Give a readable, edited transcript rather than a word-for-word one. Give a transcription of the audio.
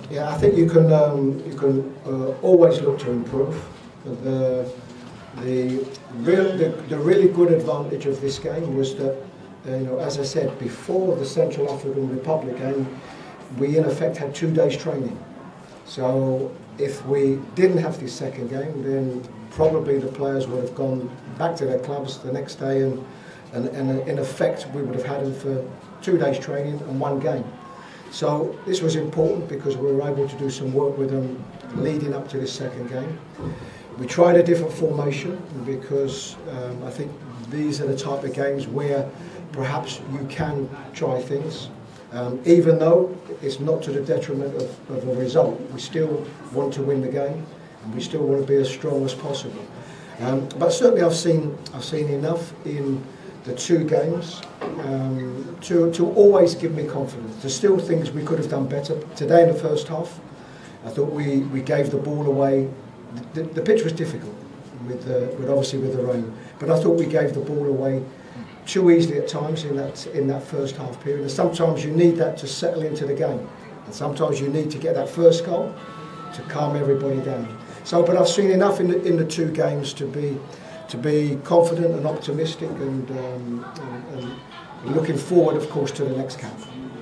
Yeah, I think you can always look to improve. The really good advantage of this game was that, as I said, before the Central African Republic game, we in effect had 2 days training. So if we didn't have this second game, then probably the players would have gone back to their clubs the next day, and in effect we would have had them for 2 days training and 1 game. So this was important because we were able to do some work with them leading up to this second game. We tried a different formation because I think these are the type of games where perhaps you can try things. Even though it's not to the detriment of a result, we still want to win the game and we still want to be as strong as possible. But certainly I've seen enough in the 2 games to always give me confidence. There's still things we could have done better. Today in the first half, I thought we gave the ball away. The pitch was difficult, with obviously with the rain, but I thought we gave the ball away too easily at times in that first half period. And sometimes you need that to settle into the game, and sometimes you need to get that first goal to calm everybody down. So, but I've seen enough in the 2 games to be confident and optimistic, and looking forward, of course, to the next camp.